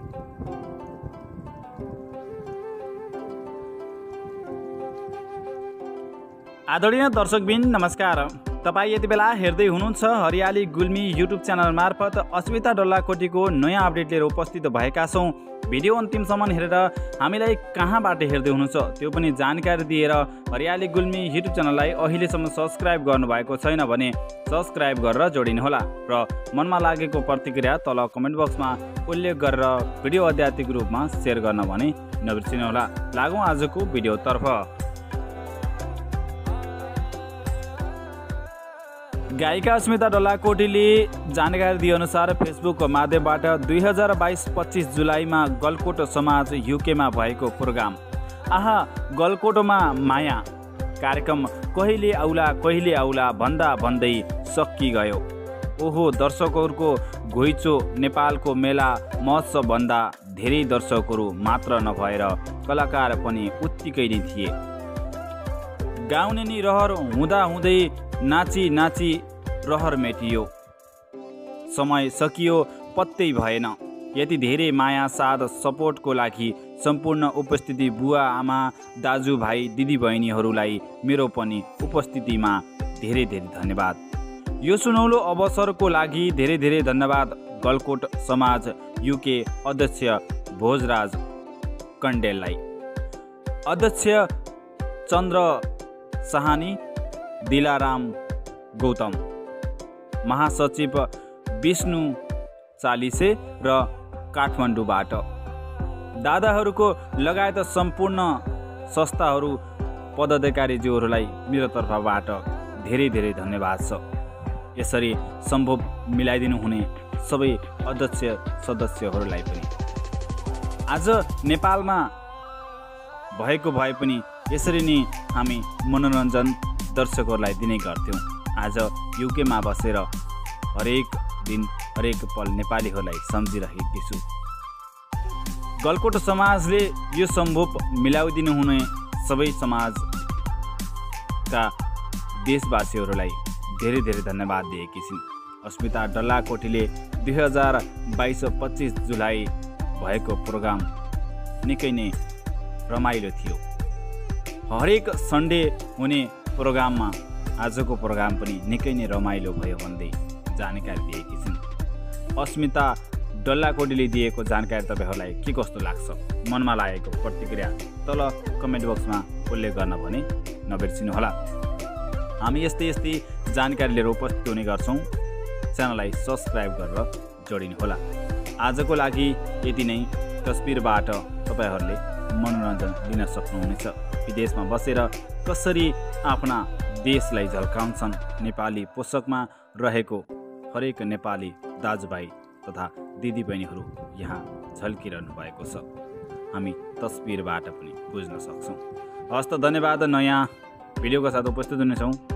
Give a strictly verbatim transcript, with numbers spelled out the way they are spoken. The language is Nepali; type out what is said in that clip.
आदरणीय दर्शकबिन नमस्कार। तपाईँ यति बेला हेर्दै हुनुहुन्छ हरियाली गुल्मी युट्युब च्यानल मार्फत अस्मिता डल्लाकोटीको नयाँ अपडेट लिएर उपस्थित भएका छौँ। भिडियो अन्तिमसम्म हेरेर हामीलाई कहाँबाट हेर्दै हुनुहुन्छ त्यो पनि जानकारी दिएर हरियाली गुल्मी युट्युब च्यानललाई अहिलेसम्म सब्सक्राइब गर्नुभएको छैन भने सब्सक्राइब गरेर जोडिनुहोला र मनमा लागेको प्रतिक्रिया तल कमेन्ट बक्समा उल्लेख गरेर भिडियो आध्यात्मिक रूपमा सेयर गर्न भने नबिर्सिनुहोला। लागौँ आजको भिडियोतर्फ। गायिका अस्मिता डल्लाकोटीले जानकारी दिएअनुसार फेसबुकको माध्यमबाट दुई हजार बाइस पच्चिस जुलाईमा गलकोट समाज युकेमा भएको प्रोग्राम आहा गलकोटमा माया कार्यक्रम कहिले आउला कहिले आउला भन्दा भन्दै सकिगयो। ओहो, दर्शकहरूको घुइँचो नेपालको मेला महोत्सव भन्दा धेरै दर्शकहरू मात्र नभएर कलाकार पनि उत्तिकै नै थिए। गाउने नि रहर हुँदा हुँदै नाची नाची रहर मेटियो, समय सकियो पत्तै भएन। यति धेरै माया साथ सपोर्टको लागि सम्पूर्ण उपस्थिति बुवा आमा दाजुभाइ दिदीबहिनीहरूलाई मेरो पनि उपस्थितिमा धेरै धेरै धन्यवाद। यो सुनौलो अवसरको लागि धेरै धेरै धन्यवाद गलकोट समाज युके अध्यक्ष भोजराज कण्डेललाई, अध्यक्ष चन्द्र साहानी, दिलाराम गौतम, महासचिव विष्णु चालिसे र काठमाडौँबाट दादाहरूको लगायत सम्पूर्ण संस्थाहरू पदाधिकारीज्यूहरूलाई मेरो तर्फबाट धेरै धेरै धन्यवाद छ। यसरी सम्भव मिलाइदिनु हुने सबै अध्यक्ष सदस्यहरूलाई पनि। आज नेपालमा भएको भए पनि यसरी नै हामी मनोरञ्जन दर्शकहरूलाई दिने गर्थ्यौँ। आज युकेमा बसेर हरेक दिन हरेक पल नेपालीहरूलाई सम्झिरहेकी छु। गलकोट समाजले यो सम्भव मिलाइदिनु हुने सबै समाजका देशवासीहरूलाई धेरै धेरै धन्यवाद दिएकी छिन्। अस्मिता डल्लाकोटीले दुई हजार बाइस पच्चिस जुलाई भएको प्रोग्राम निकै नै रमाइलो थियो। हरेक सन्डे हुने प्रोग्राममा आजको प्रोग्राम पनि निकै नै रमाइलो भयो भन्दै जानकारी दिएकी छिन्। अस्मिता डल्लाकोटीले दिएको जानकारी तपाईँहरूलाई के कस्तो लाग्छ, मनमा लागेको प्रतिक्रिया तल कमेन्ट बक्समा उल्लेख गर्न भने नबिर्सिनुहोला। हामी यस्तै यस्तै जानकारी लिएर उपस्थित हुने गर्छौँ। च्यानललाई सब्सक्राइब गरेर जोडिनुहोला। आजको लागि यति नै। तस्बिरबाट तपाईँहरूले मनोरञ्जन लिन सक्नुहुनेछ। विदेशमा बसेर कसरी आफ्ना देशलाई झल्काउँछन् नेपाली पोसाकमा रहेको हरेक नेपाली दाजुभाइ तथा दिदीबहिनीहरू यहाँ झल्किरहनु भएको छ। हामी तस्बिरबाट पनि बुझ्न सक्छौँ। हस्त धन्यवाद। नयाँ भिडियोको साथ उपस्थित हुनेछौँ।